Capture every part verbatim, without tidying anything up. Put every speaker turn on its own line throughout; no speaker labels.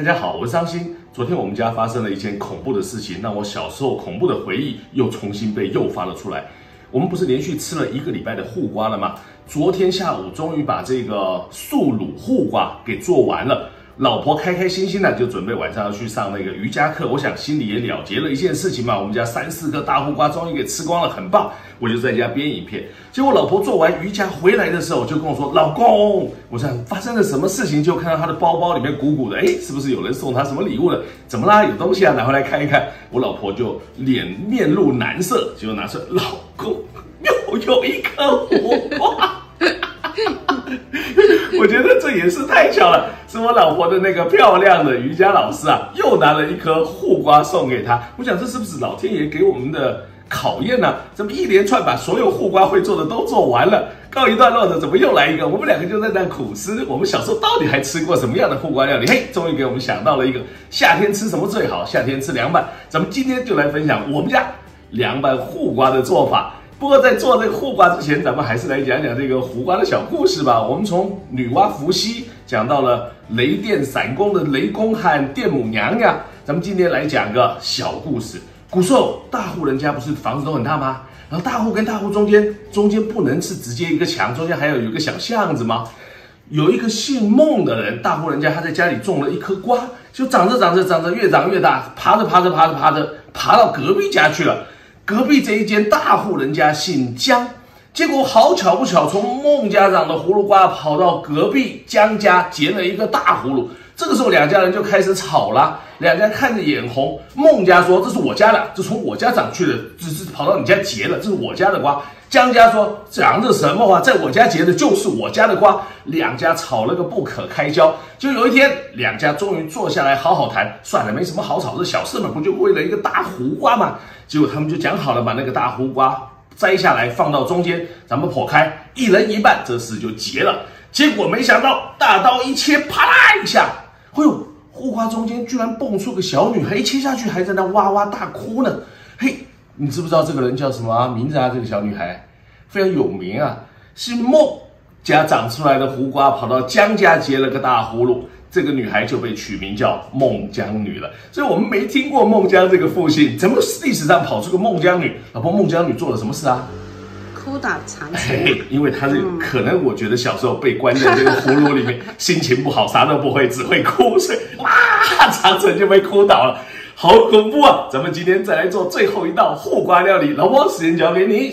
大家好，我是张鑫。昨天我们家发生了一件恐怖的事情，让我小时候恐怖的回忆又重新被诱发了出来。我们不是连续吃了一个礼拜的护瓜了吗？昨天下午终于把这个素卤护瓜给做完了。老婆开开心心的就准备晚上要去上那个瑜伽课，我想心里也了结了一件事情嘛，我们家三四颗大护瓜终于给吃光了，很棒，我就在家编影片。结果老婆做完瑜伽回来的时候就跟我说：“老公，我想发生了什么事情？”就看到她的包包里面鼓鼓的，哎，是不是有人送她什么礼物了？怎么啦？有东西啊，拿回来看一看。我老婆就脸面露难色，结果拿出来，老公又有一颗护瓜。我觉得这也是太巧了，是我老婆的那个漂亮的瑜伽老师啊，又拿了一颗护瓜送给她。我想这是不是老天爷给我们的考验呢、啊？怎么一连串把所有护瓜会做的都做完了，告一段落的怎么又来一个？我们两个就在那苦思，我们小时候到底还吃过什么样的护瓜料理？嘿，终于给我们想到了一个夏天吃什么最好？夏天吃凉拌。咱们今天就来分享我们家凉拌护瓜的做法。不过在做这个护瓜之前，咱们还是来讲讲这个胡瓜的小故事吧。我们从女娲伏羲讲到了雷电闪公的雷公和电母娘娘，咱们今天来讲个小故事。古时候大户人家不是房子都很大吗？然后大户跟大户中间，中间不能是直接一个墙，中间还要有一个小巷子吗？有一个姓孟的人，大户人家他在家里种了一颗瓜，就长着长着长着越长越大，爬着爬着爬着爬着爬到隔壁家去了。隔壁这一间大户人家姓姜，结果好巧不巧，从孟家长的葫芦瓜跑到隔壁姜家结了一个大葫芦。这个时候两家人就开始吵了，两家看着眼红。孟家说：“这是我家的，这从我家长去的，只是跑到你家结了，这是我家的瓜。”姜家说：“讲的什么话？在我家结的就是我家的瓜。”两家吵了个不可开交。就有一天，两家终于坐下来好好谈。算了，没什么好吵，这小事嘛，不就为了一个大胡瓜嘛？结果他们就讲好了，把那个大胡瓜摘下来放到中间，咱们剖开，一人一半，这事就结了。结果没想到大刀一切，啪啦一下，哎呦，护瓜中间居然蹦出个小女孩，一切下去还在那哇哇大哭呢。嘿，你知不知道这个人叫什么、啊、名字啊？这个小女孩非常有名啊，是孟家长出来的胡瓜，跑到姜家结了个大葫芦。这个女孩就被取名叫孟姜女了，所以我们没听过孟姜这个父姓，怎么历史上跑出个孟姜女？老婆，孟姜女做了什么事啊？
哭打长城，
因为她这个、嗯、可能我觉得小时候被关在这个葫芦里面，心情不好，啥都不会，只会哭，所以哇，长城就被哭倒了，好恐怖啊！咱们今天再来做最后一道护瓜料理，老婆，时间交给你。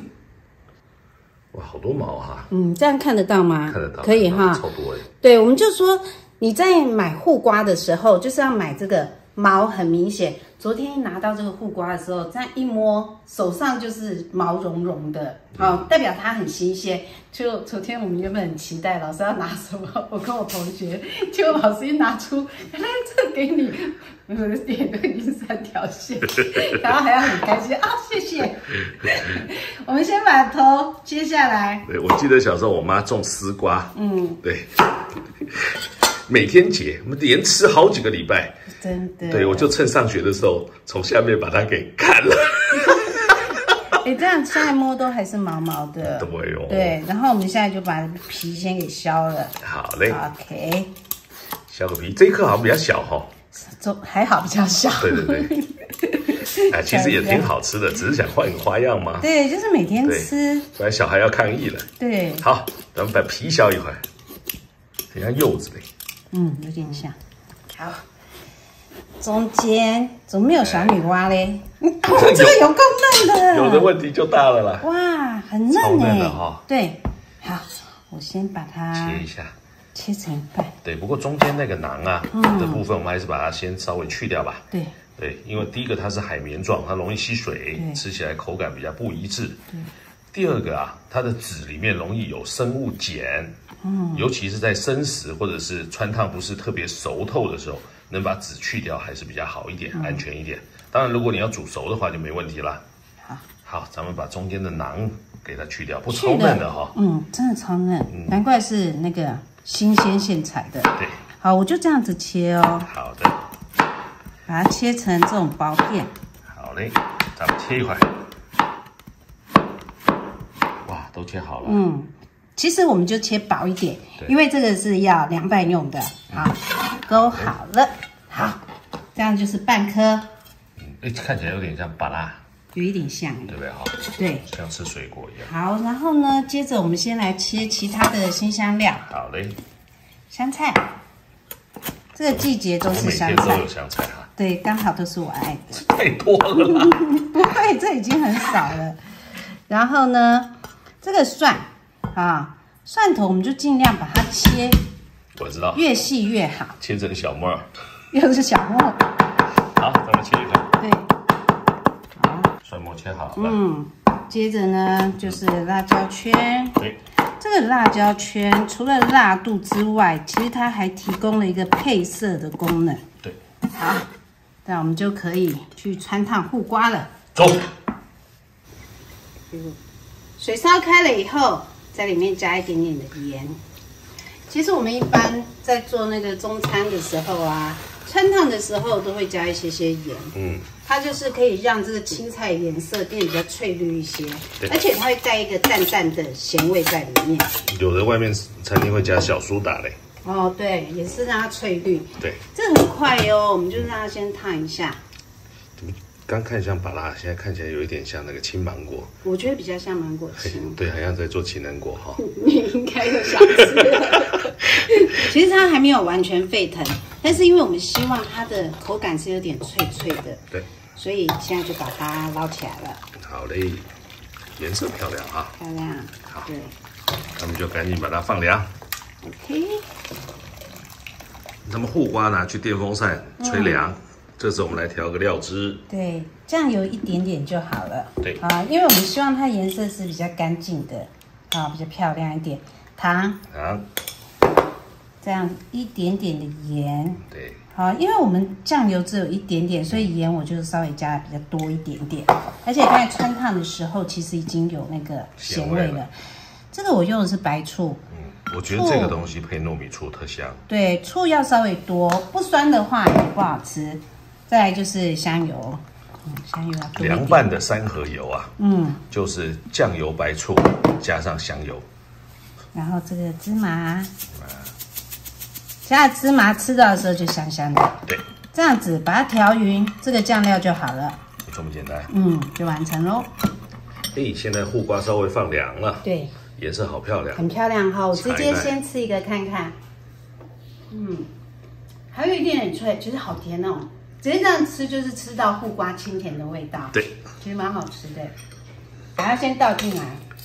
哇，好多毛哈！
嗯，这样看得到吗？
看得到，
可以哈。
超多哎。
对，我们就说你在买护瓜的时候，就是要买这个毛很明显。昨天一拿到这个护瓜的时候，这样一摸，手上就是毛茸茸的，好、哦，代表它很新鲜。就昨天我们原本很期待老师要拿什么，我跟我同学，结果老师一拿出，来这给你，我的脸都已经三条线，然后还要很开心啊，谢谢。我们先把头切下来。
对，我记得小时候我妈种丝瓜，嗯，对。每天结，我们连吃好几个礼拜，
真的。对，
我就趁上学的时候，从下面把它给砍了。
哎，这样现在摸都还是毛毛的。
对哦。对，
然后我们现在就把皮先给削了。
好嘞。
OK。
削个皮，这一颗好像比较小哈、
哦。还好比较小。
对对对。哎，其实也挺好吃的，只是想换一个花样嘛。
对，就是每天吃。
不然小孩要抗议了。
对。
好，咱们把皮削一块，很像柚子嘞。
嗯，有点像。好，中间怎么没有小女娲嘞？哦，这个有够嫩的。
有的问题就大了啦。
哇，很嫩哎。
超嫩的哈。对，
好，我先把它
切一下，
切成一半。
对，不过中间那个囊啊、嗯、的部分，我们还是把它先稍微去掉吧。
对。
对，因为第一个它是海绵状，它容易吸水，吃起来口感比较不一致。对。第二个啊，它的籽里面容易有生物碱。嗯，尤其是在生食或者是穿烫不是特别熟透的时候，能把籽去掉还是比较好一点，嗯、安全一点。当然，如果你要煮熟的话就没问题啦。好，好，咱们把中间的囊给它去掉，不超嫩的哈、哦。嗯，
真的超嫩、嗯，难怪是那个新鲜现采的。
对，
好，我就这样子切哦。
好的，
把它切成这种薄片。
好嘞，咱们切一块。哇，都切好了。
嗯。其实我们就切薄一点，因为这个是要凉拌用的。好， 勾好了。好，这样就是半颗。
嗯，哎，看起来有点像芭乐，
有一点像，
对不对哈？
对，
像吃水果一样。
好，然后呢，接着我们先来切其他的辛香料。
好嘞。
香菜，这个季节都是香菜。
每天都有香菜哈。
对，刚好都是我爱的。
太多了啦。
不会，这已经很少了。然后呢，这个蒜啊，蒜头我们就尽量把它切，
我知道，
越细越好。
切成小末儿。
又是小末。
好，咱们切一个。
对。好。
蒜末切好了。
嗯。接着呢，就是辣椒圈。
对。
这个辣椒圈除了辣度之外，其实它还提供了一个配色的功能。
对。
好，那我们就可以去汆烫护瓜了。
走。
水烧开了以后，在里面加一点点的盐。其实我们一般在做那个中餐的时候啊，汆烫的时候都会加一些些盐。嗯。它就是可以让这个青菜颜色变得比较翠绿一些，而且它会带一个淡淡的咸味在里面。
有的外面餐厅会加小苏打嘞。
哦，对，也是让它翠绿。
对，
这很快哦，我们就让它先烫一下。
刚看像芭乐，现在看起来有一点像那个青芒果。
我觉得比较像芒果青。
对，好像在做情人果哈。
你应该有想吃。其实它还没有完全沸腾，但是因为我们希望它的口感是有点脆脆的。对。所以现在就把它捞起来了。好嘞，颜色漂亮啊！漂亮。好，对，那我们就赶紧把它放凉。OK。咱们护瓜拿去电风扇吹凉，嗯、这时候我们来调个料汁。对，酱油一点点就好了。对啊，因为我们希望它颜色是比较干净的，啊，比较漂亮一点。糖。糖。这样一点点的盐。对。好，因为我们酱油只有一点点，所以盐我就稍微加的比较多一点点。而且刚才汆烫的时候，其实已经有那个咸味了。这个我用的是白醋。嗯，我觉得这个东西配糯米醋特香。对，醋要稍微多，不酸的话也不好吃。再来就是香油，嗯，香油要多一点。凉拌的三合油啊，嗯，就是酱油、白醋加上香油。然后这个芝麻。现在芝麻吃到的时候就香香的，对，这样子把它调匀，这个酱料就好了，就这么简单，嗯，就完成喽。哎，现在护瓜稍微放凉了，对，颜色好漂亮，很漂亮哈。我直接先吃一个看看，嗯，还有一点点脆，其实好甜哦。直接这样吃就是吃到护瓜清甜的味道，对，其实蛮好吃的。把它先倒进来，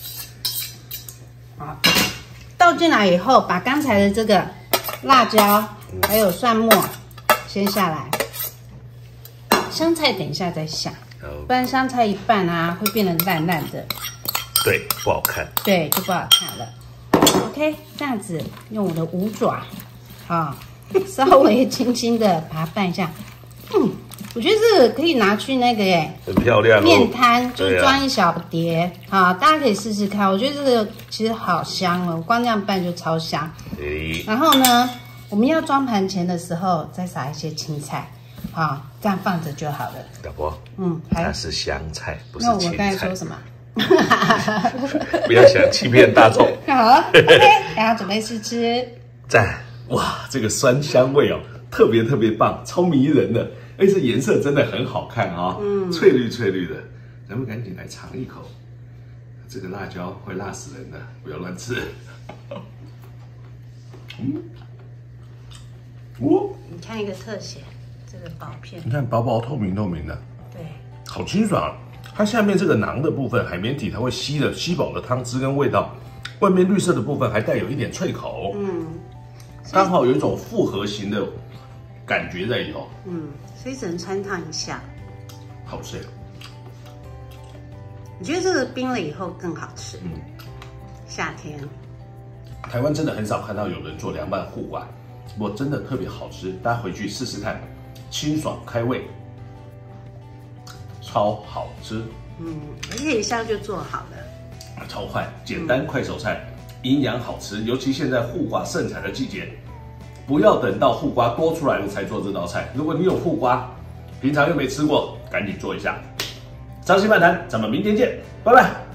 好，倒进来以后，把刚才的这个辣椒还有蒜末先下来，香菜等一下再下，不然香菜一拌啊会变得烂烂的，对，不好看，对，就不好看了。OK， 这样子用我的五爪，啊，稍微轻轻的把它拌一下，嗯，我觉得这个可以拿去那个耶，很漂亮、哦，面摊就装一小碟，啊，大家可以试试看，我觉得这个其实好香哦，光这样拌就超香。然后呢，我们要装盘前的时候再撒一些青菜，啊，这样放着就好了。老婆，嗯，它是香菜，不是青菜。那我刚才说什么？不要想欺骗大众。好 ，OK， 然后准备试吃。赞！哇，这个酸香味哦，特别特别棒，超迷人的。哎，这颜色真的很好看啊、哦，嗯，翠绿翠绿的。咱们赶紧来尝一口，这个辣椒会辣死人的，不要乱吃。嗯，哦，你看一个特写，这个薄片，你看薄薄透明透明的，对，好清爽、啊。它下面这个囊的部分，海绵体它会吸了吸饱了汤汁跟味道，外面绿色的部分还带有一点脆口，嗯，刚好有一种复合型的感觉在里头，嗯，所以只能汆烫一下，好吃。我觉得这个冰了以后更好吃，嗯，夏天。台湾真的很少看到有人做凉拌护瓜，不过真的特别好吃，大家回去试试看，清爽开胃，超好吃。嗯，而且一下就做好了，超快，简单快手菜，营养好吃。尤其现在护瓜盛产的季节，不要等到护瓜多出来了才做这道菜。如果你有护瓜，平常又没吃过，赶紧做一下。张西漫谈，咱们明天见，拜拜。